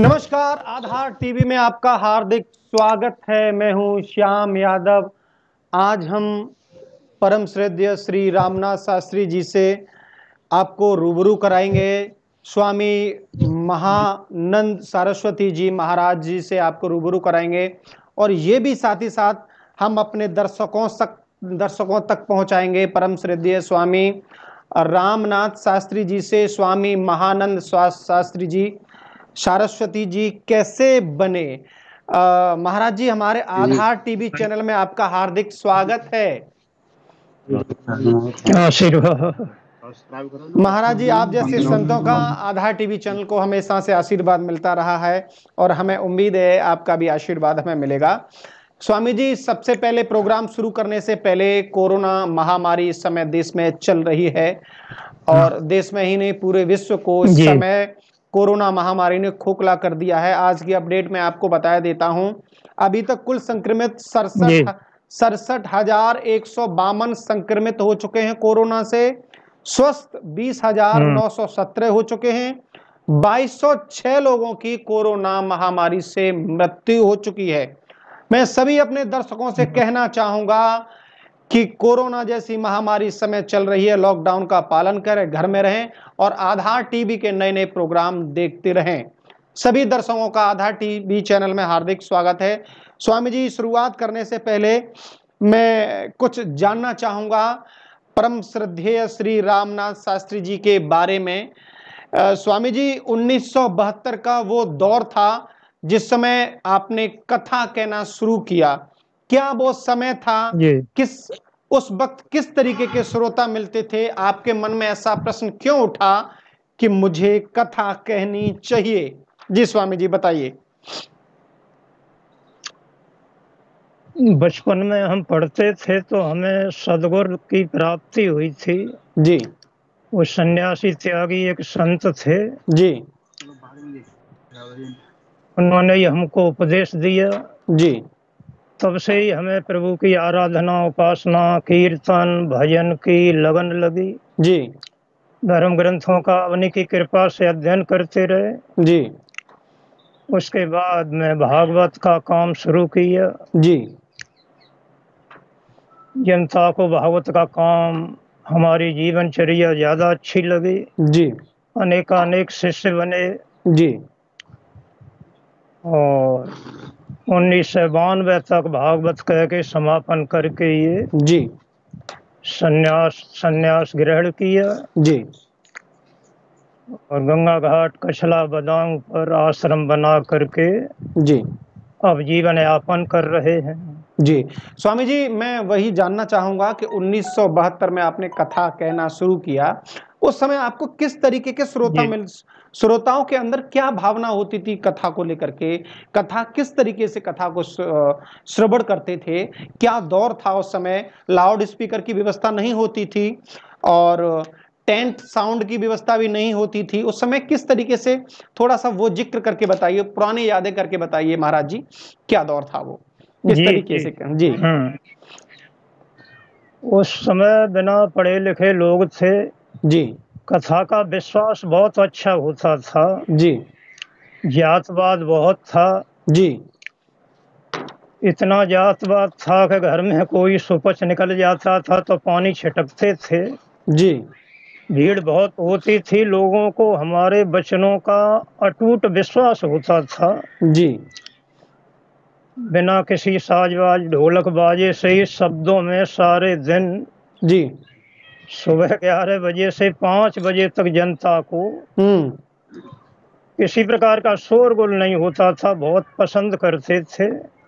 नमस्कार, आधार टीवी में आपका हार्दिक स्वागत है। मैं हूं श्याम यादव। आज हम परम श्रद्धेय श्री रामनाथ शास्त्री जी से आपको रूबरू कराएंगे। स्वामी महानंद सरस्वती जी महाराज जी से आपको रूबरू कराएंगे और ये भी साथ ही साथ हम अपने दर्शकों तक पहुंचाएंगे परम श्रद्धेय स्वामी रामनाथ शास्त्री जी से स्वामी महानंद शास्त्री जी सरस्वती जी कैसे बने। महाराज जी, हमारे आधार टीवी चैनल में आपका हार्दिक स्वागत है। आशीर्वाद। महाराज जी, आप जैसे संतों का आधार टीवी चैनल को हमेशा से आशीर्वाद मिलता रहा है और हमें उम्मीद है आपका भी आशीर्वाद हमें मिलेगा। स्वामी जी, सबसे पहले प्रोग्राम शुरू करने से पहले कोरोना महामारी इस समय देश में चल रही है और देश में ही नहीं पूरे विश्व को इस समय कोरोना महामारी ने खोखला कर दिया है। आज की अपडेट में आपको बताया देता हूं, अभी तक कुल संक्रमित 67,152 संक्रमित हो चुके हैं कोरोना से। स्वस्थ 20,917 हो चुके हैं। 2,206 लोगों की कोरोना महामारी से मृत्यु हो चुकी है। मैं सभी अपने दर्शकों से कहना चाहूंगा कि कोरोना जैसी महामारी इस समय चल रही है, लॉकडाउन का पालन करें, घर में रहें और आधार टीवी के नए नए प्रोग्राम देखते रहें। सभी दर्शकों का आधार टीवी चैनल में हार्दिक स्वागत है। स्वामी जी, शुरुआत करने से पहले मैं कुछ जानना चाहूंगा परम श्रद्धेय श्री रामनाथ शास्त्री जी के बारे में। स्वामी जी, 1972 का वो दौर था जिस समय आपने कथा कहना शुरू किया। क्या वो समय था? उस वक्त किस तरीके के श्रोता मिलते थे? आपके मन में ऐसा प्रश्न क्यों उठा कि मुझे कथा कहनी चाहिए? जी स्वामी जी, बताइए। बचपन में हम पढ़ते थे तो हमें सदगुरु की प्राप्ति हुई थी जी। वो सन्यासी त्यागी एक संत थे जी। उन्होंने ही हमको उपदेश दिया जी। तब से ही हमें प्रभु की आराधना, उपासना, कीर्तन, भजन की लगन लगी। जी। धर्म ग्रंथों का उन्हीं की कृपा से अध्ययन करते रहे। जी। उसके बाद में भागवत का काम शुरू किया। जी। जनता को भागवत का काम, हमारी जीवनचर्या ज्यादा अच्छी लगी। जी। अनेकानेक शिष्य बने। जी। और 1992 तक भागवत कह के समापन करके ये जी संन्यास ग्रहण किया। जी। और गंगा घाट कछला बदाऊं पर आश्रम बना करके जी अब जीवन यापन कर रहे हैं। जी स्वामी जी, मैं वही जानना चाहूंगा कि 1972 में आपने कथा कहना शुरू किया। उस समय आपको किस तरीके के श्रोताओं के अंदर क्या भावना होती थी कथा को लेकर के? कथा किस तरीके से कथा को श्रवण करते थे? क्या दौर था उस समय? लाउड स्पीकर की व्यवस्था नहीं होती थी और टेंट साउंड की व्यवस्था भी नहीं होती थी उस समय। किस तरीके से, थोड़ा सा वो जिक्र करके बताइए, पुरानी यादें करके बताइए महाराज जी, क्या दौर था वो, किस तरीके से? जी। उस समय बिना पढ़े लिखे लोग थे जी। कथा का विश्वास बहुत अच्छा होता था। जी। जातवाद बहुत था। जी। इतना जातवाद था कि घर में कोई सुपच निकल जाता था तो पानी छिटकते थे। जी। भीड़ बहुत होती थी। लोगों को हमारे वचनों का अटूट विश्वास होता था। जी। बिना किसी साजबाज ढोलक बाजे से ही शब्दों में सारे दिन जी सुबह 11 बजे से 5 बजे तक जनता को किसी प्रकार का शोरगुल नहीं होता था। बहुत पसंद करते थे।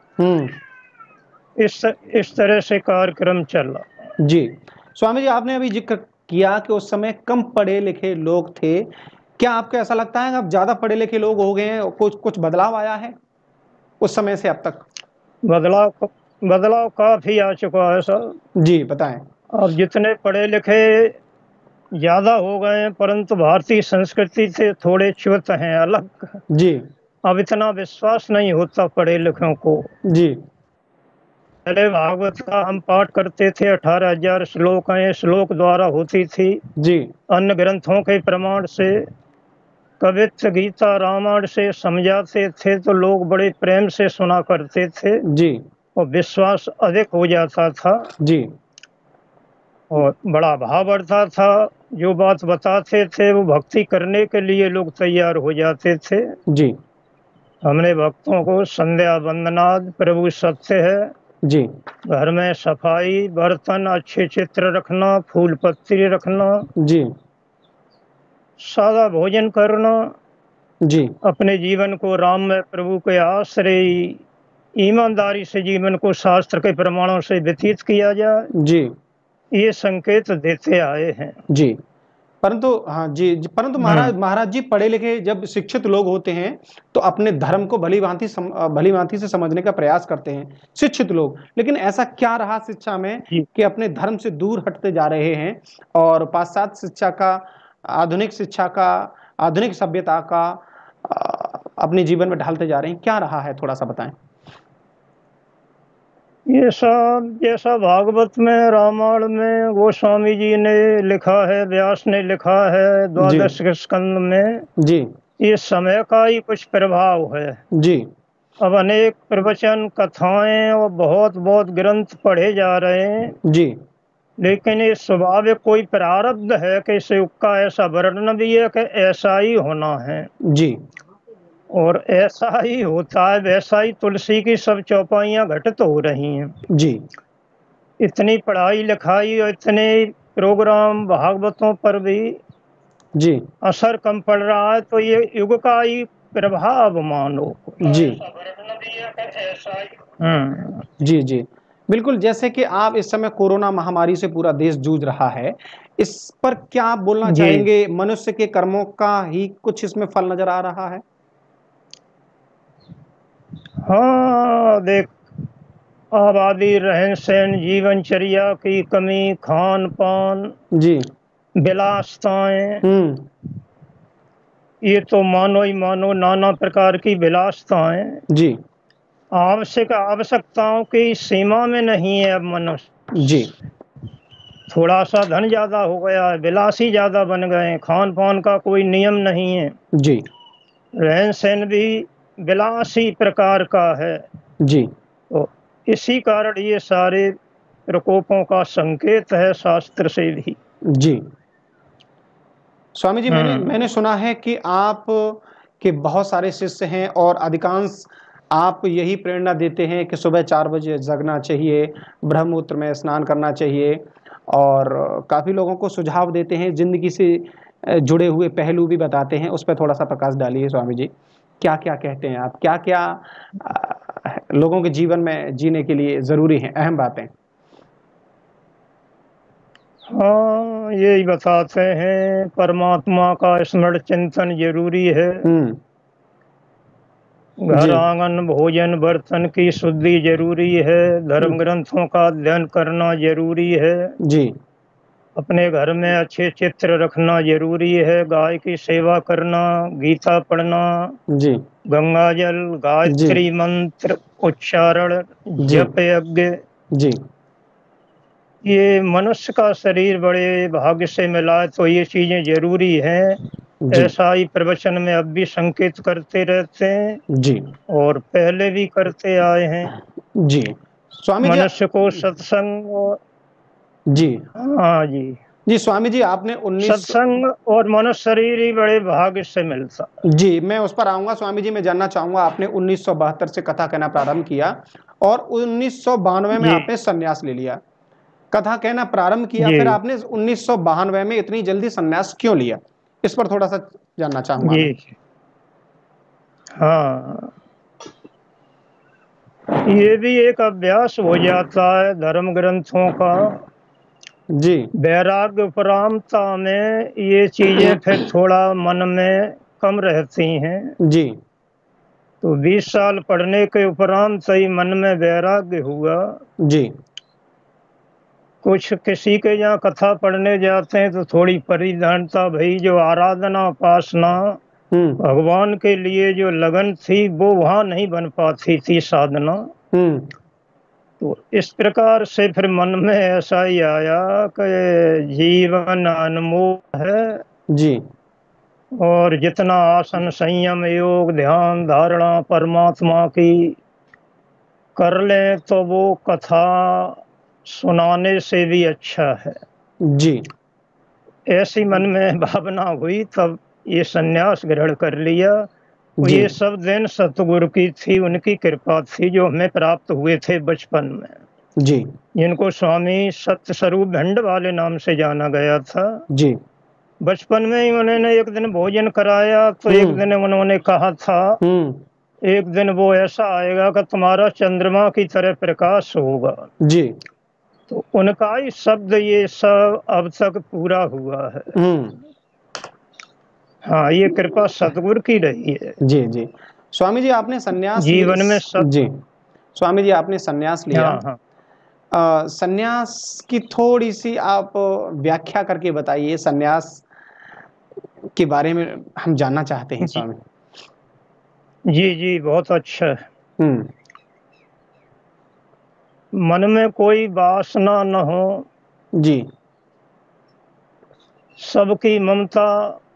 इस तरह से कार्यक्रम चला। जी स्वामी जी, आपने अभी जिक्र किया कि उस समय कम पढ़े लिखे लोग थे। क्या आपको ऐसा लगता है कि अब ज्यादा पढ़े लिखे लोग हो गए हैं? कुछ बदलाव आया है उस समय से अब तक? बदलाव काफी आ चुका है सर। जी बताएं। अब जितने पढ़े लिखे ज्यादा हो गए हैं परंतु भारतीय संस्कृति से थोड़े च्युत हैं, अलग। जी। अब इतना विश्वास नहीं होता पढ़े लिखों को। जी। पहले भागवत का हम पाठ करते थे, 18,000 श्लोक हैं, श्लोक द्वारा होती थी। जी। अन्य ग्रंथों के प्रमाण से कवित्व गीता रामायण से समझाते थे तो लोग बड़े प्रेम से सुना करते थे जी और विश्वास अधिक हो जाता था जी और बड़ा भाव बढ़ता था। जो बात बताते थे वो भक्ति करने के लिए लोग तैयार हो जाते थे। जी हमने भक्तों को संध्या वंदनाद प्रभु सत्य है, जी घर में सफाई, बर्तन अच्छे चित्र रखना, फूल पत्ती रखना, जी सादा भोजन करना, जी अपने जीवन को राम में प्रभु के आश्रय ईमानदारी से जीवन को शास्त्र के प्रमाणों से व्यतीत किया जाए, जी ये संकेत देते आए हैं। जी परंतु हाँ जी, परंतु महाराज महाराज जी पढ़े लिखे जब शिक्षित लोग होते हैं तो अपने धर्म को भली भांति से समझने का प्रयास करते हैं शिक्षित लोग, लेकिन ऐसा क्या रहा शिक्षा में जी कि अपने धर्म से दूर हटते जा रहे हैं और पाश्चात्य शिक्षा का, आधुनिक शिक्षा का, आधुनिक सभ्यता का अपने जीवन में ढालते जा रहे हैं, क्या रहा है थोड़ा सा बताएं। ये सब जैसा भागवत में रामायण में गोस्वामी जी ने लिखा है, व्यास ने लिखा है जी द्वादश स्कंद में, जी ये समय का ही कुछ प्रभाव है। जी अब अनेक प्रवचन कथाएं और बहुत बहुत ग्रंथ पढ़े जा रहे हैं, जी लेकिन ये स्वाभाविक कोई प्रारब्ध है कि इस युग का ऐसा वर्णन भी है कि ऐसा ही होना है जी और ऐसा ही होता है, वैसा ही तुलसी की सब चौपाइयां घटित हो रही हैं। जी इतनी पढ़ाई लिखाई और इतने प्रोग्राम भागवतों पर भी जी असर कम पड़ रहा है, तो ये युग का ही प्रभाव मानो। जी हम्म जी जी बिल्कुल, जैसे कि आप इस समय कोरोना महामारी से पूरा देश जूझ रहा है, इस पर क्या आप बोलना जी चाहेंगे? मनुष्य के कर्मों का ही कुछ इसमें फल नजर आ रहा है? हाँ, देख, आबादी, रहन सहन, जीवनचर्या की कमी, खान पान, जी विलासताएं, हम्म ये तो मानो ही मानो नाना प्रकार की विलासताएं जी आवश्यक आवश्यकताओं की सीमा में नहीं है। अब जी मनुष्य थोड़ा सा धन ज्यादा हो गया है, विलासी ज्यादा बन गए हैं, खान पान का कोई नियम नहीं है, जी रहन सहन भी विलासी प्रकार का है। जी तो इसी कारण ये सारे प्रकोपों का संकेत है शास्त्र से भी। जी स्वामी जी, मैंने हम्म मैंने सुना है कि आप के बहुत सारे शिष्य हैं और अधिकांश आप यही प्रेरणा देते हैं कि सुबह 4 बजे जगना चाहिए, ब्रह्मपुत्र में स्नान करना चाहिए, और काफ़ी लोगों को सुझाव देते हैं, जिंदगी से जुड़े हुए पहलू भी बताते हैं। उस पर थोड़ा सा प्रकाश डालिए स्वामी जी, क्या क्या कहते हैं आप, क्या क्या लोगों के जीवन में जीने के लिए ज़रूरी हैं, अहम बातें? हाँ, यही बताते हैं, परमात्मा का स्मरण चिंतन जरूरी है, घर जी आंगन भोजन बर्तन की शुद्धि जरूरी है, धर्म ग्रंथों का अध्ययन करना जरूरी है, जी अपने घर में अच्छे चित्र रखना जरूरी है, गाय की सेवा करना, गीता पढ़ना, जी गंगा जल, जी गायत्री मंत्र उच्चारण, जी जप यज्ञ, जी ये मनुष्य का शरीर बड़े भाग्य से मिला है, तो ये चीजें जरूरी हैं। जी ऐसा ही प्रवचन में अब भी संकेत करते रहते हैं जी और पहले भी करते आए हैं। जी स्वामी जी, मनुष्य को सत्संग जी हाँ जी, जी स्वामी जी, आपने 19 सत्संग और मनुष्य शरीर ही बड़े भाग्य से मिलता। जी, मैं उस पर आऊंगा स्वामी जी। मैं जानना चाहूंगा, आपने 1972 से कथा कहना प्रारंभ किया और 1992 में जी आपने संन्यास ले लिया। कथा कहना प्रारंभ किया, जी फिर आपने 1992 में इतनी जल्दी संन्यास क्यों लिया? इस पर थोड़ा सा जानना चाहूंगा मैं। जी हाँ, ये भी एक अभ्यास हो जाता है धर्म ग्रंथों का। जी वैराग्य उपरामता में ये चीजें फिर थोड़ा मन में कम रहती हैं। जी तो 20 साल पढ़ने के उपरांत ही मन में वैराग्य हुआ। जी कुछ किसी के यहाँ कथा पढ़ने जाते हैं तो थोड़ी परिधानता, भाई जो आराधना उपासना हम्म भगवान के लिए जो लगन थी वो वहां नहीं बन पाती थी साधना। हम्म तो इस प्रकार से फिर मन में ऐसा ही आया कि जीवन अनमोल है जी और जितना आसन संयम योग ध्यान धारणा परमात्मा की कर लें तो वो कथा सुनाने से भी अच्छा है। जी ऐसी मन में भावना हुई तब ये सन्यास ग्रहण कर लिया। तो जी ये सब दिन सतगुरु की थी, उनकी कृपा थी जो हमें प्राप्त हुए थे बचपन में, जी जिनको स्वामी सत्य स्वरूप भंड वाले नाम से जाना गया था। जी। बचपन में ही उन्होंने एक दिन भोजन कराया तो एक दिन उन्होंने कहा था, हम्म। एक दिन वो ऐसा आएगा कि तुम्हारा चंद्रमा की तरह प्रकाश होगा। जी। तो उनका ही शब्द ये सब अब तक पूरा हुआ है। हम्म। हाँ, ये कृपा सतगुरु की रही है। जी जी। स्वामी जी आपने सन्यास जीवन में जी स्वामी जी आपने सन्यास लिया। हाँ हाँ सन्यास की थोड़ी सी आप व्याख्या करके बताइए, सन्यास के बारे में हम जानना चाहते हैं जी स्वामी। जी जी, बहुत अच्छा है। हम्म। मन में कोई वासना न हो, जी सबकी ममता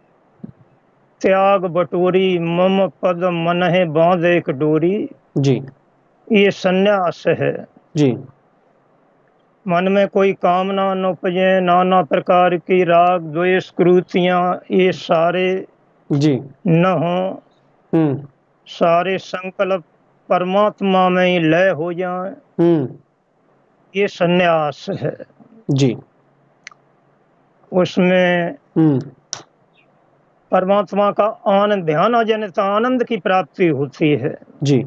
त्याग बटोरी, मम पद मन है बांध एक डोरी, जी ये सन्यास है। जी मन में कोई कामना न उपजे, नाना प्रकार की राग द्वेष क्रूतियां ये सारे जी। न हो, हम्म। सारे संकल्प परमात्मा में ही लय हो जाए, हम्म। ये सन्यास है। जी। उसमें हम्म। परमात्मा का आनंद ध्यान जनित आनंद की प्राप्ति होती है। जी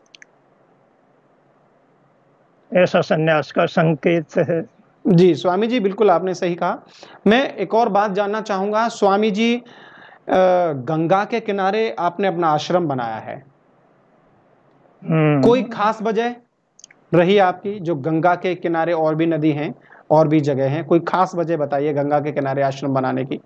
ऐसा सन्यास का संकेत है। जी स्वामी जी, बिल्कुल आपने सही कहा। मैं एक और बात जानना चाहूंगा स्वामी जी, गंगा के किनारे आपने अपना आश्रम बनाया है, कोई खास वजह रही आपकी जो गंगा के किनारे, और भी नदी हैं और भी जगह हैं, कोई खास वजह बताइए गंगा के किनारे आश्रम बनाने की।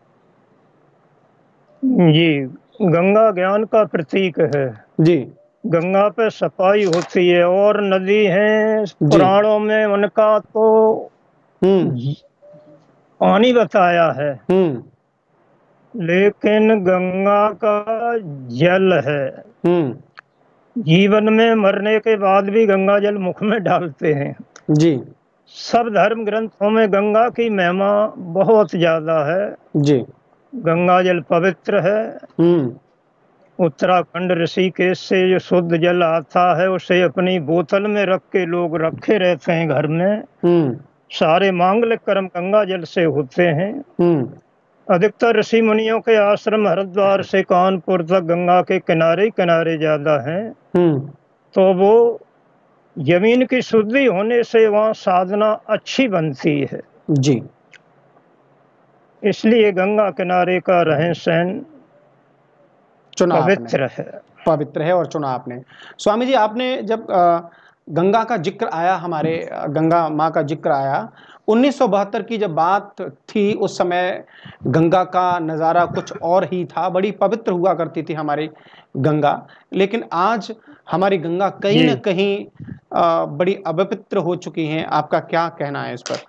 जी, गंगा ज्ञान का प्रतीक है। जी गंगा पे सफाई होती है और नदी है जी। पुराणों में उनका तो हम्म। पानी बताया है, हम्म। लेकिन गंगा का जल है। हम्म। जीवन में मरने के बाद भी गंगा जल मुख में डालते हैं। जी सब धर्म ग्रंथों में गंगा की महिमा बहुत ज्यादा है। जी। गंगा जल पवित्र है। हम्म। उत्तराखंड ऋषिकेश से जो शुद्ध जल आता है उसे अपनी बोतल में रख के लोग रखे रहते हैं घर में। हम्म। सारे मांगलिक कर्म गंगा जल से होते हैं। हम्म। अधिकतर ऋषि मुनियों के आश्रम हरिद्वार से कानपुर तक गंगा के किनारे किनारे ज्यादा हैं। हम्म। तो वो जमीन की शुद्धि होने से वहाँ साधना अच्छी बनती है। जी। इसलिए गंगा किनारे का रहन सहन चुना आपने, पवित्र है। पवित्र है और चुना आपने। स्वामी जी आपने जब गंगा का जिक्र आया, हमारे गंगा माँ का जिक्र आया, 1972 की जब बात थी, उस समय गंगा का नज़ारा कुछ और ही था, बड़ी पवित्र हुआ करती थी हमारी गंगा। लेकिन आज हमारी गंगा कहीं ना जी कहीं बड़ी अपवित्र हो चुकी हैं, आपका क्या कहना है इस पर?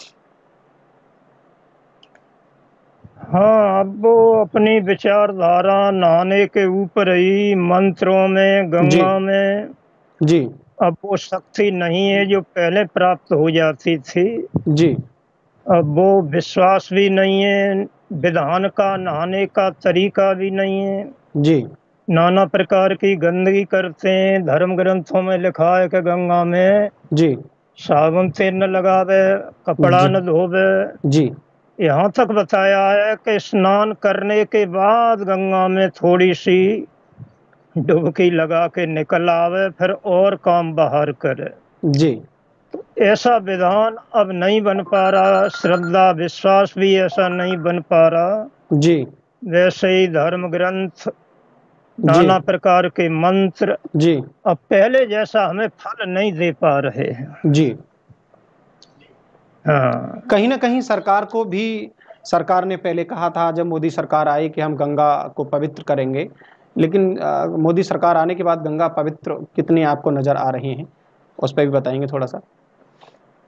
हाँ, अब वो अपनी विचारधारा नहाने के ऊपर ही मंत्रों में जी गंगा में जी अब वो शक्ति नहीं है जो पहले प्राप्त हो जाती थी। जी अब वो विश्वास भी नहीं है, विधान का नहाने का तरीका भी नहीं है। जी नाना प्रकार की गंदगी करते हैं। धर्म ग्रंथों में लिखा है कि गंगा में जी साबुन तेल न लगावे, कपड़ा जी न धोवे। जी यहाँ तक बताया है कि स्नान करने के बाद गंगा में थोड़ी सी डुबकी लगा के निकल आवे, फिर और काम बाहर करे। जी ऐसा विधान अब नहीं बन पा रहा, श्रद्धा विश्वास भी ऐसा नहीं बन पा रहा। जी वैसे ही धर्म ग्रंथ जी नाना प्रकार के मंत्र जी अब पहले जैसा हमें फल नहीं दे पा रहे हैं। जी। हाँ कहीं ना कहीं सरकार को भी, सरकार ने पहले कहा था जब मोदी सरकार आई कि हम गंगा को पवित्र करेंगे, लेकिन मोदी सरकार आने के बाद गंगा पवित्र कितनी आपको नजर आ रही हैं, उस पर भी बताएंगे थोड़ा सा।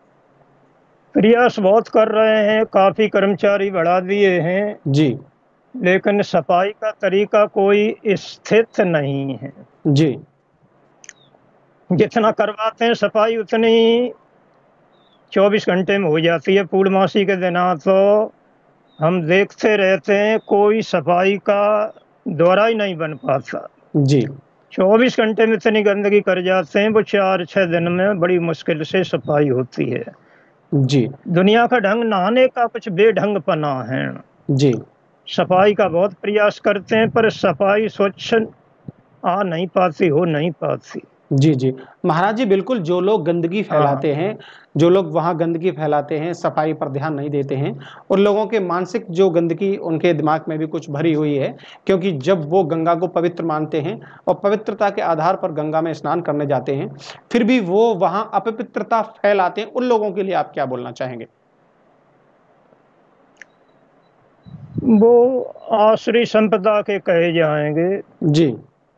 प्रयास बहुत कर रहे हैं, काफी कर्मचारी बढ़ा दिए हैं, जी लेकिन सफाई का तरीका कोई स्थित नहीं है। जी जितना करवाते हैं सफाई उतनी 24 घंटे में हो जाती है। पूर्णमासी के दिन तो हम देखते रहते हैं कोई सफाई का दौरा ही नहीं बन पाता। जी 24 घंटे में इतनी गंदगी कर जाते हैं, वो 4-6 दिन में बड़ी मुश्किल से सफाई होती है। जी दुनिया का ढंग नहाने का कुछ बेढंग पना है। जी सफाई का बहुत प्रयास करते हैं पर सफाई स्वच्छ आ नहीं पाती, हो नहीं पाती। जी जी महाराज जी, बिल्कुल। जो लोग गंदगी हाँ फैलाते हैं, जो लोग वहाँ गंदगी फैलाते हैं, सफाई पर ध्यान नहीं देते हैं, और लोगों के मानसिक जो गंदगी उनके दिमाग में भी कुछ भरी हुई है, क्योंकि जब वो गंगा को पवित्र मानते हैं और पवित्रता के आधार पर गंगा में स्नान करने जाते हैं, फिर भी वो वहाँ अपवित्रता फैलाते हैं। उन लोगों के लिए आप क्या बोलना चाहेंगे? वो आश्रय संपदा के कहे जाएंगे। जी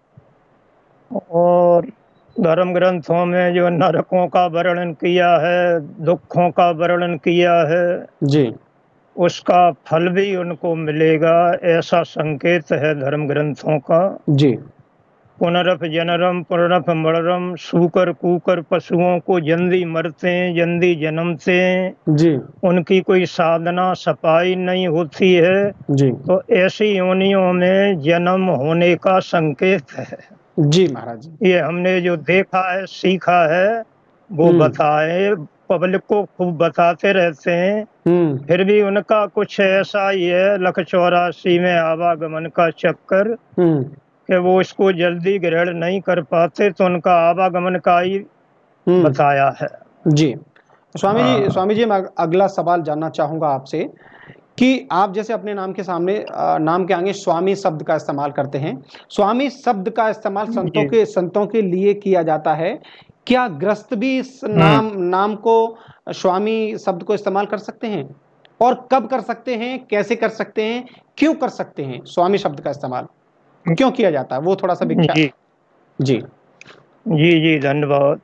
और धर्म ग्रंथों में जो नरकों का वर्णन किया है, दुखों का वर्णन किया है, जी उसका फल भी उनको मिलेगा, ऐसा संकेत है धर्म ग्रंथों का। जी पुनरप जनरम पुनरप मरणम, सूकर कूकर पशुओं को जल्दी मरते हैं, जल्दी जन्मते हैं, जी उनकी कोई साधना सफाई नहीं होती है, जी तो ऐसी योनियों में जन्म होने का संकेत है। जी महाराज जी। ये हमने जो देखा है, सीखा है, वो बताए, पब्लिक को खूब बताते रहते हैं। फिर भी उनका कुछ ऐसा ही है, लख 84 में आवागमन का चक्कर, कि वो इसको जल्दी ग्रहण नहीं कर पाते, तो उनका आवागमन का ही बताया है। जी स्वामी जी, हाँ स्वामी जी, मैं अगला सवाल जानना चाहूंगा आपसे कि आप जैसे अपने नाम के सामने नाम के आगे स्वामी शब्द का इस्तेमाल करते हैं। स्वामी शब्द का इस्तेमाल जी संतों के लिए किया जाता है। क्या गृहस्थ भी इस नाम को, स्वामी शब्द को इस्तेमाल कर सकते हैं? और कब कर सकते हैं, कैसे कर सकते हैं, क्यों कर सकते हैं? स्वामी शब्द का इस्तेमाल क्यों किया जाता है, वो थोड़ा सा व्याख्या। जी जी जी जी धन्यवाद।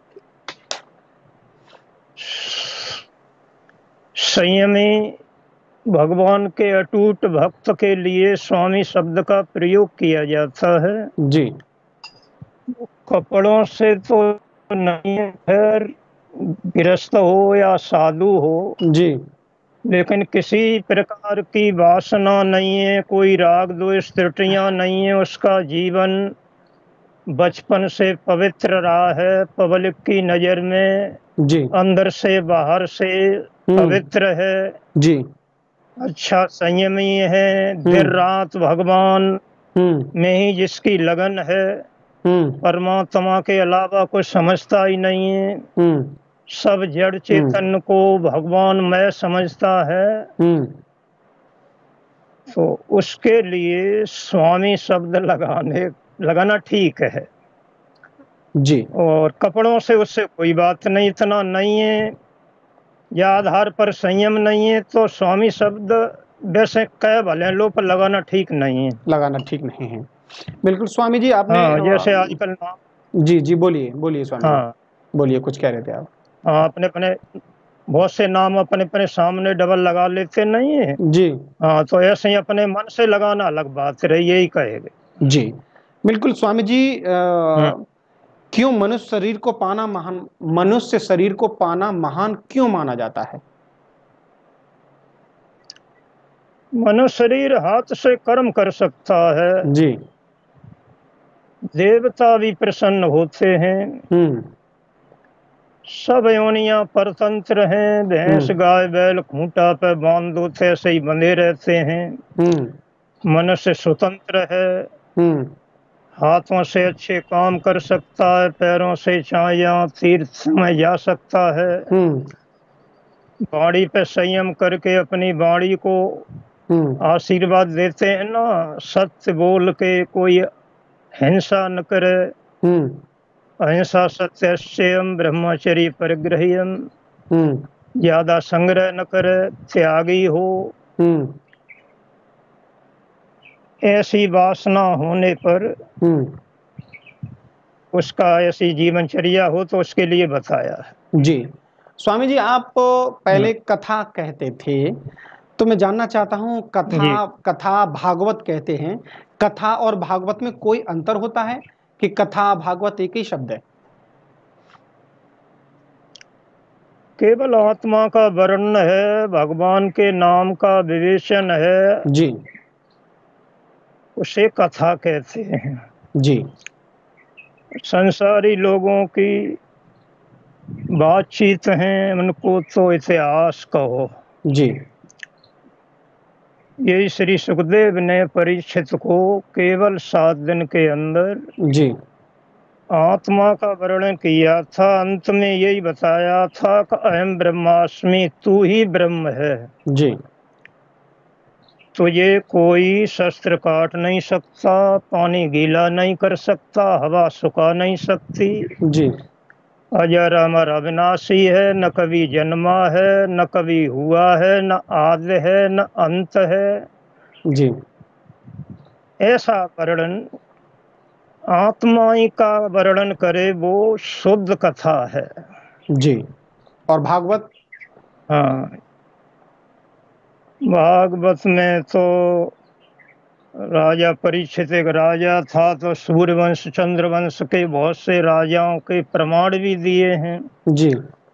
संयमी भगवान के अटूट भक्त के लिए स्वामी शब्द का प्रयोग किया जाता है। जी कपड़ों से तो नहीं है, खैर गृहस्थ हो या साधु हो, जी लेकिन किसी प्रकार की वासना नहीं है, कोई राग द्वेष त्रुटियां नहीं है, उसका जीवन बचपन से पवित्र रहा है, पब्लिक की नजर में जी अंदर से बाहर से पवित्र है, जी अच्छा संयमी है, दिन रात भगवान में ही जिसकी लगन है, परमात्मा के अलावा कुछ समझता ही नहीं है, सब जड़ चेतन को भगवान में समझता है, तो उसके लिए स्वामी शब्द लगाना ठीक है। जी और कपड़ों से उससे कोई बात नहीं, इतना नहीं है, या आधार पर संयम नहीं है, तो स्वामी शब्द वैसे कह भले लो पर लगाना ठीक नहीं है। लगाना ठीक नहीं है, बिल्कुल। स्वामी जी आपने हाँ जैसे आजकल नाम, जी जी बोलिए बोलिए स्वामी जी, हाँ बोलिए, कुछ कह रहे थे आप। हाँ, अपने अपने बहुत से नाम अपने अपने सामने डबल लगा लेते नहीं है। जी हाँ तो ऐसे ही अपने मन से लगाना अलग बात रही, यही कहेंगे। जी बिल्कुल स्वामी जी। क्यों मनुष्य शरीर को पाना महान क्यों माना जाता है? मनुष्य शरीर हाथ से कर्म कर सकता है, जी देवता भी प्रसन्न होते हैं, सब योनियां परतंत्र हैं, भैंस गाय बैल खूंटा पे बांध दो ऐसे ही बंधे रहते हैं। मनुष्य स्वतंत्र है, हाथों से अच्छे काम कर सकता है, पैरों से छाया तीर्थ में जा सकता है, वाणी पे संयम करके अपनी वाणी को आशीर्वाद देते हैं ना, सत्य बोल के कोई हिंसा न करे, अहिंसा सत्यस्यम ब्रह्मचर्य परिग्रह्यम, ज्यादा संग्रह न करे, त्यागी हो। ऐसी वासना होने पर उसका ऐसी जीवनचर्या हो तो उसके लिए बताया है। जी स्वामी जी, आप पहले कथा कहते थे, तो मैं जानना चाहता हूँ, कथा भागवत कहते हैं, कथा और भागवत में कोई अंतर होता है कि कथा भागवत एक ही शब्द है? केवल आत्मा का वर्णन है, भगवान के नाम का विवेचन है जी, उसे कथा कहते हैं। जी, संसारी लोगों की बातचीत है, उनको तो इतिहास कहो। जी, यही श्री सुखदेव ने परीक्षित को केवल 7 दिन के अंदर जी, आत्मा का वर्णन किया था। अंत में यही बताया था कि अहम ब्रह्मास्मि, तू ही ब्रह्म है। जी, तो ये कोई शस्त्र काट नहीं सकता, पानी गीला नहीं कर सकता, हवा सुखा नहीं सकती। जी, अजर अमर अविनाशी है, न कभी जन्मा है, न कभी हुआ है, न आदि है, न अंत है। जी, ऐसा वर्णन आत्मा का वर्णन करे वो शुद्ध कथा है। जी। और भागवत? हाँ, भागवत में तो राजा परीक्षित एक राजा था, तो सूर्यवंश चंद्रवंश के बहुत से राजाओं के प्रमाण भी दिए हैं। जी,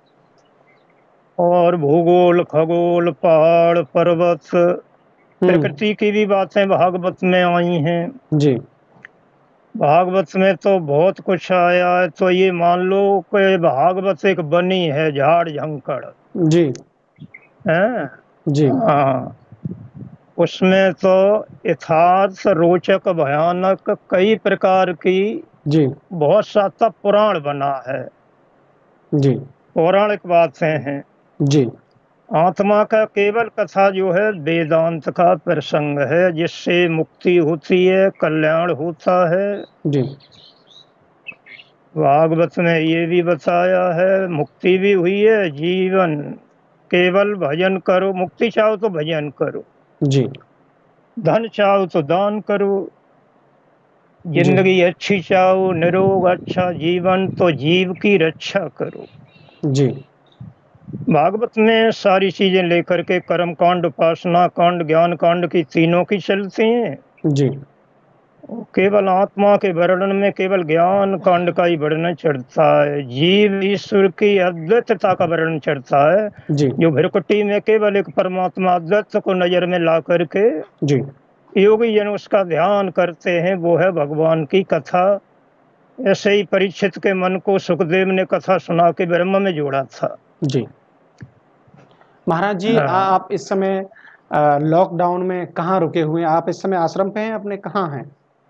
और भूगोल खगोल पहाड़ पर्वत प्रकृति की भी बातें भागवत में आई हैं। जी, भागवत में तो बहुत कुछ आया है। तो ये मान लो कि भागवत एक बनी है झाड़ झंकड़ जी, है। जी, हाँ, उसमें तो यथार्थ रोचक भयानक कई प्रकार की जी, बहुत सा पुराण बना है, जी, पौराणिक बातें हैं। जी, आत्मा का केवल कथा जो है वेदांत का प्रसंग है, जिससे मुक्ति होती है, कल्याण होता है। जी, भागवत में ये भी बताया है मुक्ति भी हुई है, जीवन केवल भजन करो, मुक्ति चाहो तो भजन करो, जी, धन चाहो तो दान करो, जी, जिंदगी अच्छी चाहो, निरोग अच्छा जीवन, तो जीव की रक्षा करो। जी, भागवत में सारी चीजें लेकर के कर्म कांड, उपासना कांड, ज्ञान कांड की तीनों की चलती हैं। जी, केवल आत्मा के वर्णन में केवल ज्ञान कांड का ही वर्णन चढ़ता है, जीव ईश्वर की अद्वैतता का वर्णन चढ़ता है। जी, जो भृकुटी में केवल एक परमात्मा अद्वैत को नजर में ला करके जी, योगी जन उसका ध्यान करते हैं, वो है भगवान की कथा। ऐसे ही परीक्षित के मन को सुखदेव ने कथा सुना के ब्रह्म में जोड़ा था। जी। महाराज जी, आप इस समय लॉकडाउन में कहाँ रुके हुए हैं? आप इस समय आश्रम पे हैं अपने, कहाँ हैं?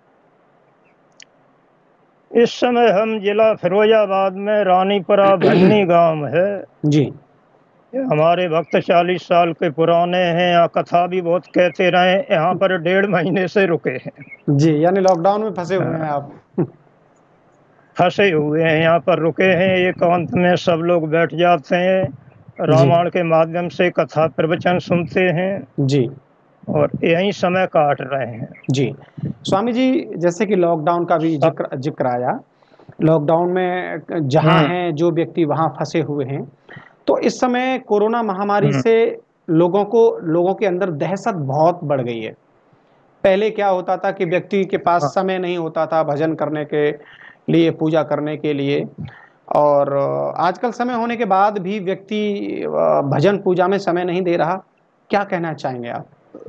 इस समय हम जिला फिरोजाबाद में रानीपुरा भन्नी गांव है। जी, हमारे भक्त 40 साल के पुराने हैं, यहाँ कथा भी बहुत कहते रहे, यहाँ पर 1.5 महीने से रुके हैं। जी, यानी लॉकडाउन में फंसे हुए हैं आप। फंसे हुए हैं, यहाँ पर रुके हैं। एकांत में सब लोग बैठ जाते हैं, जी, रामायण के माध्यम से कथा प्रवचन सुनते हैं जी, और यहीं समय काट रहे हैं। जी। स्वामी जी, जैसे कि लॉकडाउन का भी जिक्र आया, लॉकडाउन में जहाँ हैं जो व्यक्ति वहाँ फंसे हुए हैं, तो इस समय कोरोना महामारी से लोगों के अंदर दहशत बहुत बढ़ गई है। पहले क्या होता था कि व्यक्ति के पास समय नहीं होता था भजन करने के लिए, पूजा करने के लिए, और आजकल समय होने के बाद भी व्यक्ति भजन पूजा में समय नहीं दे रहा। क्या कहना चाहेंगे आप?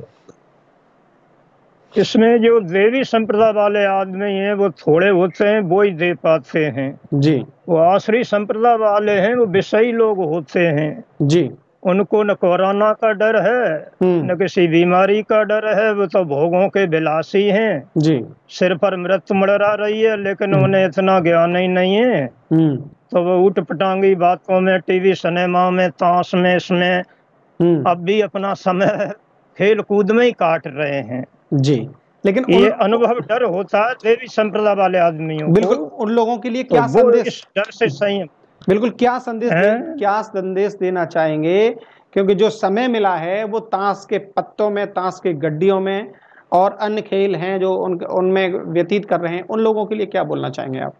इसमें जो देवी संप्रदाय वाले आदमी हैं वो थोड़े होते हैं, वो ही दे पाते हैं। जी, वो आश्री संप्रदाय वाले हैं, वो विषयी लोग होते हैं। जी, उनको न कोरोना का डर है, न किसी बीमारी का डर है, वो तो भोगों के विलासी हैं। जी, सिर पर मृत्यु मंडरा रही है, लेकिन उन्हें इतना ज्ञान ही नहीं है। तो वो ऊट पटांगी बातों में, टीवी सिनेमा में, ताश में, इसमें अब भी अपना समय खेल कूद में ही काट रहे हैं। जी, लेकिन ये अनुभव डर होता है देवी संप्रदाय वाले आदमियों बिल्कुल को। उन लोगों के लिए तो क्या वो संदेश, इस डर से संयम बिल्कुल क्या संदेश देना चाहेंगे? क्योंकि जो समय मिला है वो ताश के पत्तों में, ताश के गड्डियों में और अन्य खेल हैं जो उनमें व्यतीत कर रहे हैं, उन लोगों के लिए क्या बोलना चाहेंगे आप?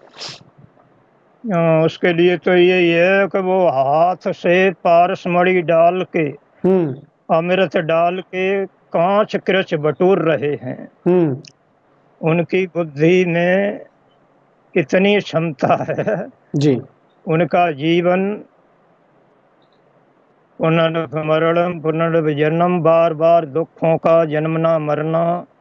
उसके लिए तो यही है कि वो हाथ से पारस मणि डाल के अमृत डाल के कांच कृच बटोर रहे हैं। उनकी बुद्धि में इतनी क्षमता है जी। उनका जीवन पुनर्मरणम पुनर्जन्म, बार बार दुखों का जन्मना मरना,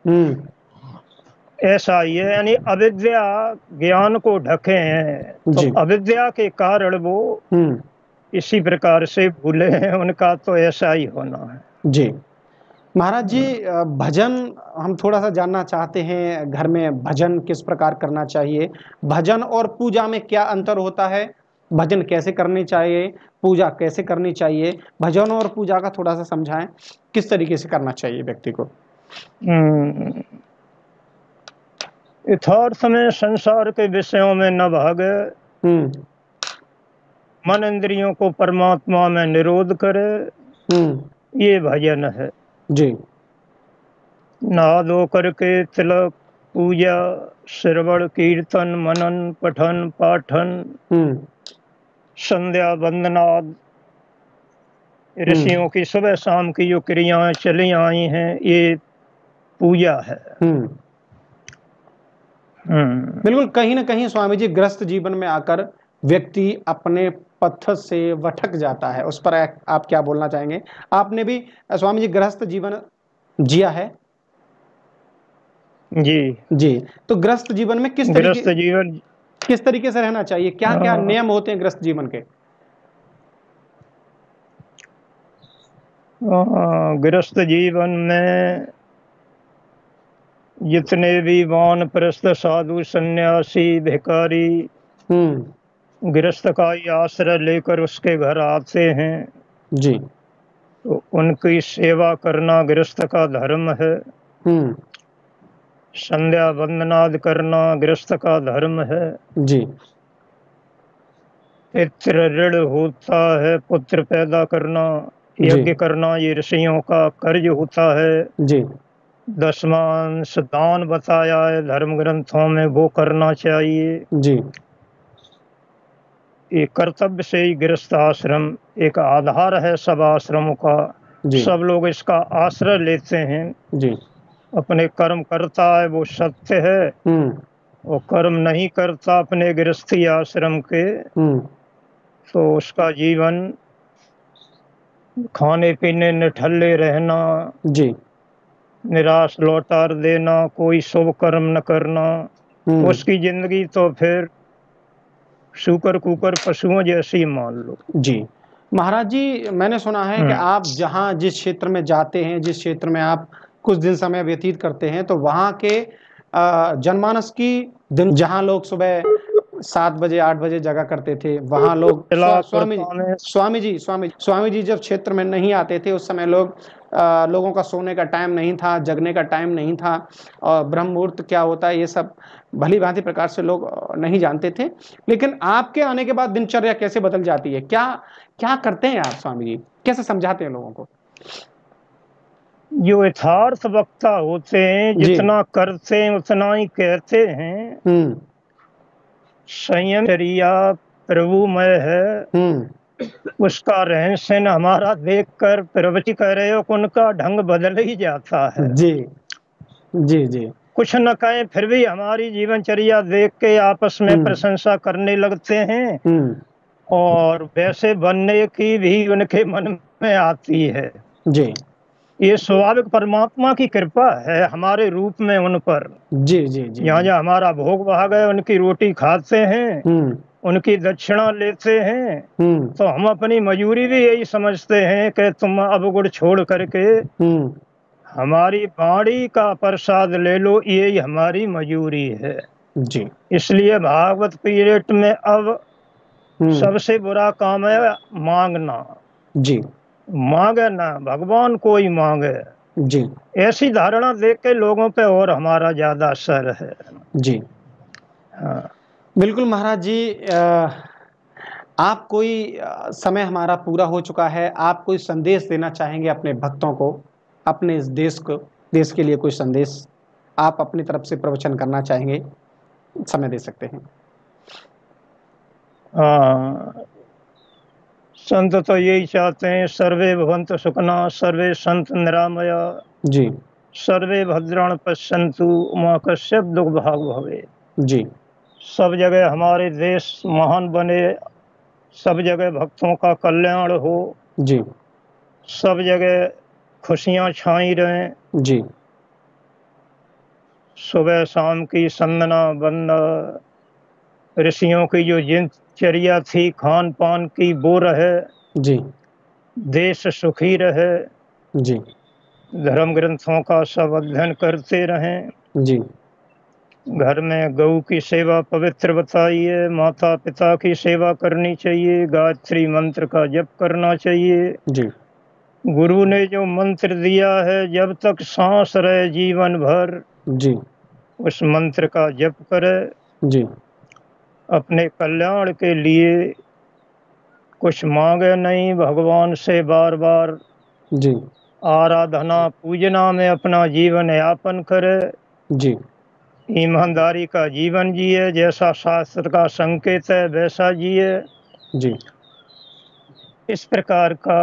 ऐसा ही है। यानी अविद्या ज्ञान को ढके हैं, तो जी। अविद्या के कारण वो इसी प्रकार से भूले हैं। उनका तो ऐसा ही होना है। जी महाराज जी, भजन हम थोड़ा सा जानना चाहते हैं। घर में भजन किस प्रकार करना चाहिए? भजन और पूजा में क्या अंतर होता है? भजन कैसे करनी चाहिए? पूजा कैसे करनी चाहिए? भजन और पूजा का थोड़ा सा समझाएं, किस तरीके से करना चाहिए व्यक्ति को? यथार्थ में संसार के विषयों में न भागे, मन इंद्रियों को परमात्मा में निरोध करे, ये भजन है। जी। नहा धो करके तिलक, पूजा, श्रवण, कीर्तन, मनन, पठन, पाठन, संध्या वंदनाद, ऋषियों की सुबह शाम की जो क्रियाएं चली आई हैं, ये पूजा है। बिल्कुल। कहीं ना कहीं स्वामी जी गृहस्थ जीवन में आकर व्यक्ति अपने पथ से भटक जाता है, उस पर आप क्या बोलना चाहेंगे? आपने भी स्वामी जी गृहस्थ जीवन जिया है? जी जी। तो गृहस्थ जीवन में किस तरीके से रहना चाहिए? क्या क्या नियम होते हैं गृहस्थ जीवन के? गृहस्थ जीवन में जितने भी वानप्रस्थ, साधु, सन्यासी, भिखारी गृहस्थ का ही आश्रय लेकर उसके घर आते हैं, जी, तो उनकी सेवा करना गृहस्थ का धर्म है। संध्या वंदनाद करना गृहस्थ का धर्म है। जी। पितृ ऋण होता है, पुत्र पैदा करना, यज्ञ करना, ये ऋषियों का कर्ज होता है। जी। दशमांश दान बताया है धर्म ग्रंथों में, वो करना चाहिए। जी। ये कर्तव्य से ही गृहस्थ आश्रम एक आधार है सब आश्रमों का। सब लोग इसका आश्रय लेते हैं। जी। अपने कर्म करता है वो सत्य है, और कर्म नहीं करता अपने गृहस्थी आश्रम के, तो उसका जीवन खाने पीने निठल्ले रहना, जी, निराश लौटार देना, कोई शुभ कर्म न करना, उसकी जिंदगी तो फिर शुकर कुकर पशुओं जैसी मान लो। जी महाराज जी, मैंने सुना है कि आप जहाँ जिस क्षेत्र में जाते हैं, जिस क्षेत्र में आप कुछ दिन समय व्यतीत करते हैं, तो वहाँ के जनमानस की दिन, जहाँ लोग सुबह 7 बजे 8 बजे जगा करते थे, वहाँ लोग स्वामी जी जब क्षेत्र में नहीं आते थे, उस समय लोगों का सोने का टाइम नहीं था, जगने का टाइम नहीं था, और ब्रह्म मुहूर्त क्या होता है ये सब भली भांति प्रकार से लोग नहीं जानते थे। लेकिन आपके आने के बाद दिनचर्या कैसे बदल जाती है? क्या क्या करते हैं आप स्वामी जी? कैसे समझाते हैं लोगों को? जो यथार्थ वक्ता होते हैं, जितना करते हैं उतना ही कहते हैं। संयम चर्या प्रभुमय है, उसका रहन सहन हमारा देखकर प्रवचि कह रहे हो, उनका ढंग बदल ही जाता है। जी जी जी। कुछ न कहें फिर भी हमारी जीवनचर्या देख के आपस में प्रशंसा करने लगते हैं, और वैसे बनने की भी उनके मन में आती है। जी। ये स्वाभाविक परमात्मा की कृपा है हमारे रूप में उन पर। जी जी जी। यहाँ जहाँ हमारा भोग भाग है, उनकी रोटी खाते हैं, उनकी दक्षिणा लेते हैं, तो हम अपनी मजूरी भी यही समझते हैं कि तुम अब गुड़ छोड़ करके हमारी बाड़ी का प्रसाद ले लो, यही हमारी मजूरी है। जी। इसलिए भागवत पीरियड में अब सबसे बुरा काम है मांगना। जी। मांगे ना, भगवान को ही मांगे। जी। ऐसी धारणा देख के लोगों पे और हमारा ज्यादा असर है। जी हाँ बिल्कुल महाराज जी। आप कोई समय हमारा पूरा हो चुका है, आप कोई संदेश देना चाहेंगे अपने भक्तों को, अपने इस देश के लिए कोई संदेश आप अपनी तरफ से प्रवचन करना चाहेंगे? समय दे सकते हैं। संत तो यही चाहते हैं, सर्वे भवन्तु सुखिनः, सर्वे सन्तु निरामया, जी सर्वे भद्राणि पश्यन्तु मा कश्चित् दुःख भाग् भवेत्। जी सब जगह हमारे देश महान बने, सब जगह भक्तों का कल्याण हो, जी सब जगह खुशियां छाई रहें। जी सुबह शाम की संदना वंदना, ऋषियों की जो दिनचर्या थी खान पान की वो रहे, जी देश सुखी रहे, जी धर्म ग्रंथों का सब अध्ययन करते रहें। जी घर में गौ की सेवा पवित्र बताइए, माता पिता की सेवा करनी चाहिए, गायत्री मंत्र का जप करना चाहिए। जी गुरु ने जो मंत्र दिया है, जब तक सांस रहे जीवन भर जी उस मंत्र का जप करे, जी अपने कल्याण के लिए कुछ मांगे नहीं, भगवान से बार बार जी आराधना पूजना में अपना जीवन यापन करे, जी ईमानदारी का जीवन जिए, जैसा शास्त्र का संकेत है वैसा जिए। जी इस प्रकार का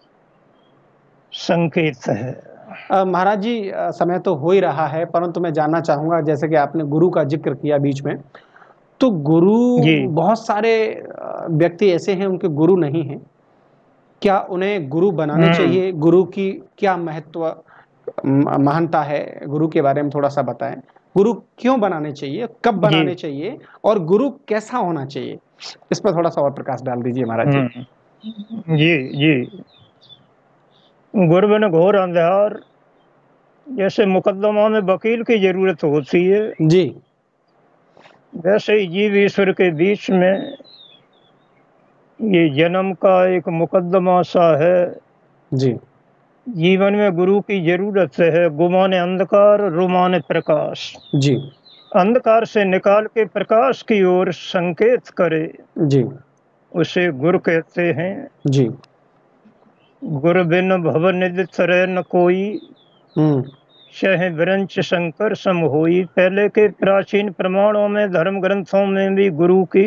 संकेत है। महाराज जी, समय तो हो ही रहा है, परंतु मैं जानना चाहूंगा, जैसे कि आपने गुरु का जिक्र किया बीच में, तो गुरु, जी बहुत सारे व्यक्ति ऐसे हैं उनके गुरु नहीं हैं, क्या उन्हें गुरु बनाने चाहिए? गुरु की क्या महत्व, महानता है? गुरु के बारे में थोड़ा सा बताएं। गुरु क्यों बनाने चाहिए, कब बनाने चाहिए, और गुरु कैसा होना चाहिए? इस पर थोड़ा सा और प्रकाश डाल दीजिए महाराज जी। जी जी गुरु बिन घोर अंधकार, जैसे मुकदमा में वकील की जरूरत होती है, जी वैसे ही जीव ईश्वर के बीच में ये जन्म का एक मुकदमा सा है। जी जीवन में गुरु की जरूरत है। गुमाने अंधकार, रुमाने प्रकाश। जी अंधकार से निकाल के प्रकाश की ओर संकेत करे, जी उसे गुरु कहते हैं। जी गुरु बिन भव निधि तरह न कोई, चाहे विरंच शंकर सम होई। पहले के प्राचीन प्रमाणों में, धर्म ग्रंथों में भी गुरु की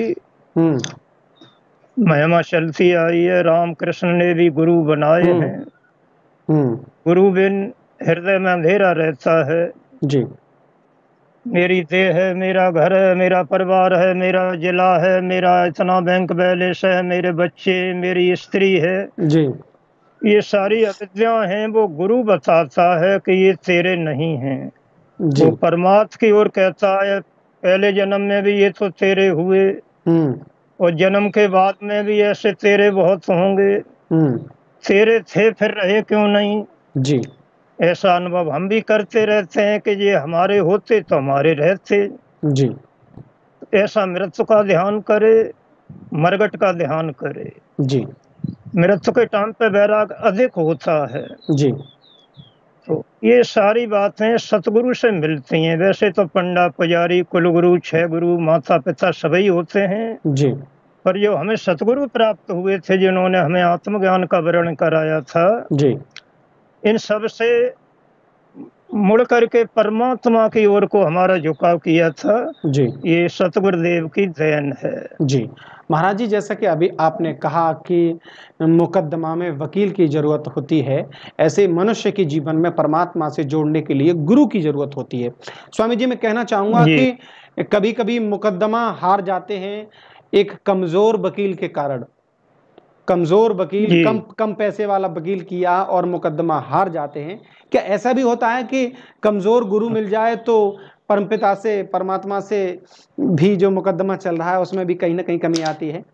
महिमा चलती आई है। राम कृष्ण ने भी गुरु बनाए हैं। गुरु बिन हृदय में अंधेरा रहता है। जी मेरी देह है, मेरा घर है, मेरा परिवार है, मेरा जिला है, मेरा इतना बैंक बैलेंस है, मेरे बच्चे, मेरी स्त्री है, जी ये सारी अविद्या हैं। वो गुरु बताता है कि ये तेरे नहीं हैं। वो परमात्मा की ओर कहता है, पहले जन्म में भी ये तो तेरे हुए, और जन्म के बाद में भी ऐसे तेरे बहुत होंगे। तेरे थे फिर रहे क्यों नहीं? जी ऐसा अनुभव हम भी करते रहते हैं कि ये हमारे होते तो हमारे रहते। जी ऐसा मृत्यु का ध्यान करे, मरगट का ध्यान करे। जी मृत्यु के टाइम पे वैराग अधिक होता है। जी तो ये सारी बातें सतगुरु से मिलती हैं। वैसे तो पंडा पुजारी कुलगुरु, छह गुरु, माता पिता सभी होते हैं जी, पर जो हमें सतगुरु प्राप्त हुए थे, जिन्होंने हमें आत्मज्ञान का वर्णन कराया था, जी इन सब से मुड़ करके परमात्मा की ओर को हमारा झुकाव किया था। जी ये सतगुरुदेव की देन है। जी महाराज जी, जैसा कि अभी आपने कहा कि मुकदमा में वकील की जरूरत होती है, ऐसे मनुष्य के जीवन में परमात्मा से जोड़ने के लिए गुरु की जरूरत होती है। स्वामी जी, मैं कहना चाहूंगा कि कभी कभी मुकदमा हार जाते हैं एक कमजोर वकील के कारण। कमजोर वकील, कम पैसे वाला वकील किया और मुकदमा हार जाते हैं। क्या ऐसा भी होता है कि कमजोर गुरु मिल जाए तो परमपिता से, परमात्मा से भी जो मुकदमा चल रहा है उसमें भी कहीं ना कहीं कमी आती है?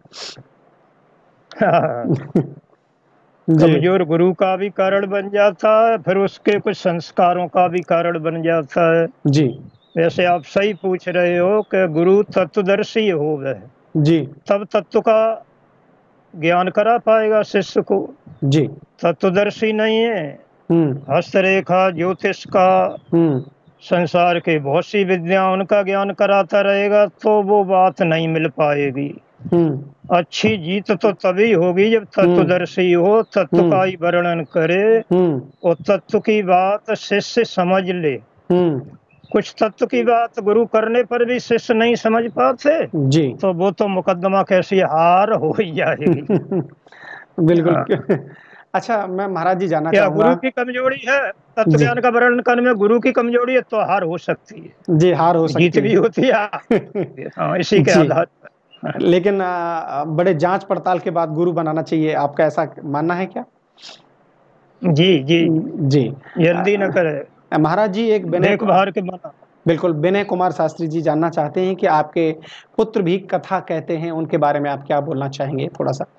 कमजोर गुरु का भी कारण बन जाता है, फिर उसके कुछ संस्कारों का भी कारण बन जाता है। जी, वैसे आप सही पूछ रहे हो कि गुरु तत्वदर्शी हो गए जी, तब तत्व का ज्ञान करा पाएगा शिष्य को। जी, तत्वदर्शी नहीं है, हस्तरेखा, ज्योतिष का, संसार के बहुत सी विद्या, उनका ज्ञान कराता रहेगा तो वो बात नहीं मिल पाएगी। अच्छी जीत तो तभी होगी जब तत्वदर्शी हो, तत्व का ही वर्णन करे और तत्व की बात शिष्य समझ ले। कुछ तत्व की बात गुरु करने पर भी शिष्य नहीं समझ पाते जी, तो वो तो मुकदमा कैसी हार हो ही जाएगी। बिल्कुल। अच्छा, मैं महाराज जी जानना क्या चाहूंगा। गुरु की कमजोरी है? तत्व जी ज्ञान का वर्णन करने में गुरु की कमजोरी है तो हार हो सकती है, जी, हार हो जीत सकती भी होती है। है। हाँ, इसी के जी, आधार पर। हाँ, लेकिन बड़े जांच पड़ताल के बाद गुरु बनाना चाहिए, आपका ऐसा मानना है क्या? जी जी, जी। जल्दी न करे, महाराज जी, एक देख भार के बना। बिल्कुल, विनय कुमार शास्त्री जी जानना चाहते हैं कि आपके पुत्र भी कथा कहते हैं, उनके बारे में आप क्या बोलना चाहेंगे थोड़ा सा?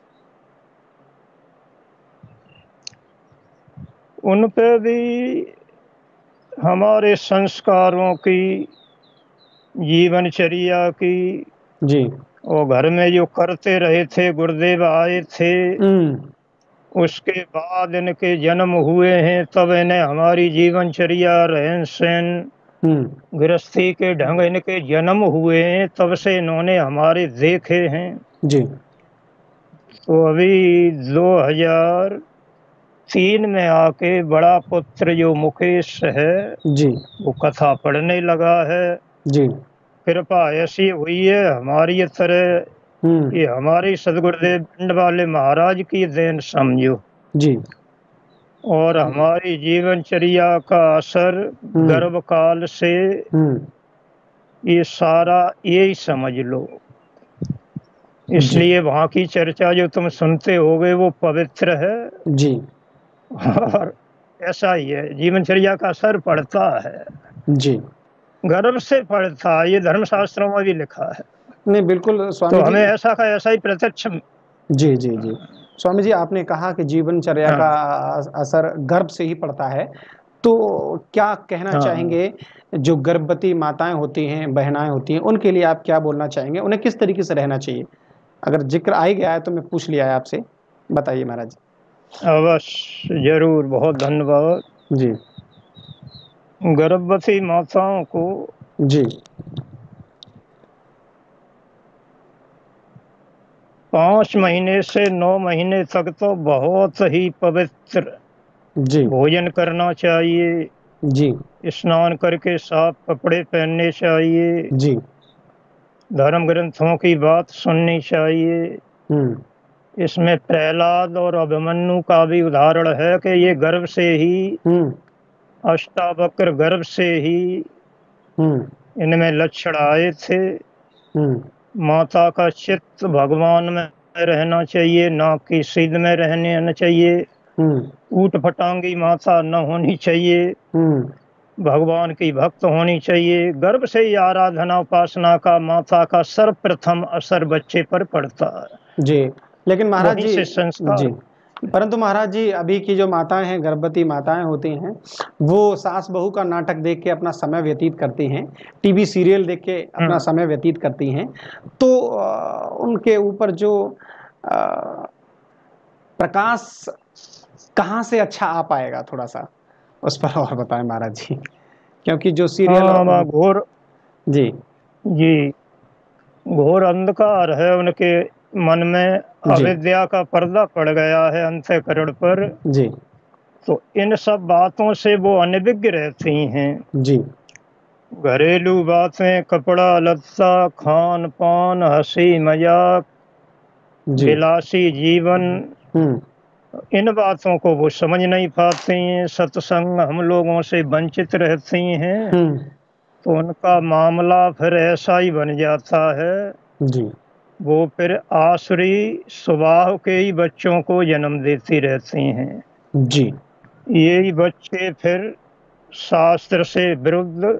उन पे भी हमारे संस्कारों की, जीवनचर्या की, जी। और घर में जो करते रहे थे, गुरुदेव आए थे, हम्म। उसके बाद इनके जन्म हुए हैं, तब इन्हें हमारी जीवनचर्या, रहन सहन, हम्म। गृहस्थी के ढंग इनके जन्म हुए हैं, तब से इन्होंने हमारे देखे हैं। जी। तो अभी 2003 में आके बड़ा पुत्र जो मुकेश है, जी। वो कथा पढ़ने लगा है। जी। कृपा ऐसी हुई है हमारी तरह, हम्म। ये हमारी सदगुरुदेव पिंड वाले महाराज की देन समझो। जी। और हमारी जीवनचर्या का असर हम्म। गर्भ काल से, हम्म। ये सारा यही समझ लो। जी। इसलिए वहाँ की चर्चा जो तुम सुनते होगे वो पवित्र है। जी। और ऐसा ही है, जीवनचर्या का असर पड़ता है, जी। गर्भ से पड़ता है, ये धर्मशास्त्रों में भी लिखा है। नहीं, बिल्कुल तो स्वामी जी। हमें ऐसा का ऐसा ही प्रत्यक्ष। जी जी जी। स्वामी जी, आपने कहा कि जीवनचर्या का हाँ असर गर्भ से ही पड़ता है, तो क्या कहना हाँ, चाहेंगे जो गर्भवती माताएं होती हैं, बहनाएं होती हैं, उनके लिए आप क्या बोलना चाहेंगे? उन्हें किस तरीके से रहना चाहिए? अगर जिक्र आ ही गया है तो मैं पूछ लिया है आपसे, बताइए महाराज। अवश्य जरूर, बहुत धन्यवाद। जी। गर्भवती माताओं को जी। 5 महीने से 9 महीने तक तो बहुत ही पवित्र जी। भोजन करना चाहिए, जी। स्नान करके साफ कपड़े पहनने चाहिए, जी। धर्म ग्रंथों की बात सुननी चाहिए। हम्म। इसमें प्रहलाद और अभिमन्यु का भी उदाहरण है कि ये गर्भ से ही, हम्म। अष्टावक्र गर्भ से ही हम्म। इनमें लक्षण आए थे। हम्म। माता का चित्त भगवान में रहना चाहिए, ना कि सिद्ध में रहने न चाहिए। हम्म। ऊट फटांगी माता न होनी चाहिए, हम्म। भगवान की भक्त होनी चाहिए। गर्भ से ही आराधना उपासना का माता का सर्वप्रथम असर बच्चे पर पड़ता है, जी। लेकिन महाराज वहीं जी। से जी। संस्कार। परंतु महाराज जी, अभी की जो माताएं हैं, गर्भवती माताएं होती हैं, वो सास बहू का नाटक देख के अपना समय व्यतीत करती हैं, टीवी सीरियल देख के अपना हम्म, समय व्यतीत करती हैं। तो उनके ऊपर जो अ, प्रकाश कहाँ से अच्छा आ पाएगा, थोड़ा सा उस पर और बताएं महाराज जी, क्योंकि जो सीरियल। हाँ, वहाँ घोर, जी। जी, घोर अंधकार है उनके मन में, जी। अविद्या का पर्दा पड़ गया है अंतःकरण पर। जी। तो इन सब बातों से वो अनभिज्ञ रहती हैं। जी। घरेलू बातें, कपड़ा लत्ता, खान पान, हंसी मजाक, जी। विलासी जीवन, हम्म। इन बातों को वो समझ नहीं पाती हैं। सत्संग हम लोगों से वंचित रहती हैं, हम्म। तो उनका मामला फिर ऐसा ही बन जाता है। जी। वो फिर आसुरी स्वभाव के ही बच्चों को जन्म देती रहती हैं। जी। यही बच्चे फिर शास्त्र से विरुद्ध,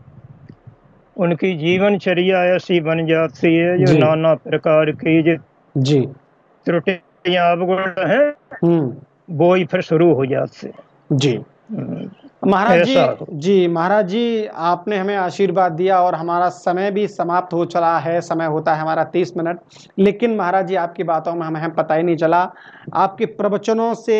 उनकी जीवनचर्या ऐसी बन जाती है जो जी। नाना प्रकार की जो जी। त्रुटियां अवगुण हैं, हम्म। वो ही फिर शुरू हो जाते हैं। जी। महाराज जी। ऐसा हो। जी महाराज जी, आपने हमें आशीर्वाद दिया और हमारा समय भी समाप्त हो चला है। समय होता है हमारा 30 मिनट, लेकिन महाराज जी, आपकी बातों में हमें पता ही नहीं चला। आपके प्रवचनों से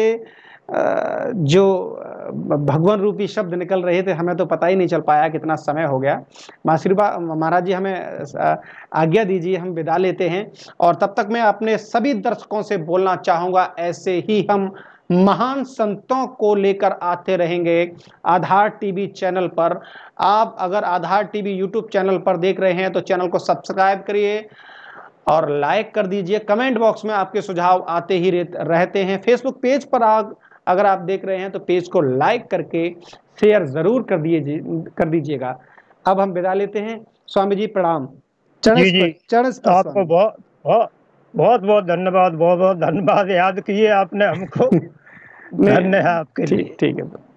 जो भगवान रूपी शब्द निकल रहे थे, हमें तो पता ही नहीं चल पाया कितना समय हो गया। आशीर्वाद महाराज जी, हमें आज्ञा दीजिए, हम विदा लेते हैं। और तब तक मैं अपने सभी दर्शकों से बोलना चाहूँगा, ऐसे ही हम महान संतों को लेकर आते रहेंगे आधार टीवी चैनल पर। आप अगर आधार टीवी यूट्यूब चैनल पर देख रहे हैं तो चैनल को सब्सक्राइब करिए, और लाइक कर दीजिए। कमेंट बॉक्स में आपके सुझाव आते ही रहते हैं। फेसबुक पेज पर अगर आप देख रहे हैं तो पेज को लाइक करके शेयर जरूर कर दीजिएगा। अब हम विदा लेते हैं। स्वामी जी प्रणाम। चरण आपको बहुत बहुत धन्यवाद, बहुत बहुत धन्यवाद। याद किए आपने हमको। धन्य है आपके लिए। ठीक है।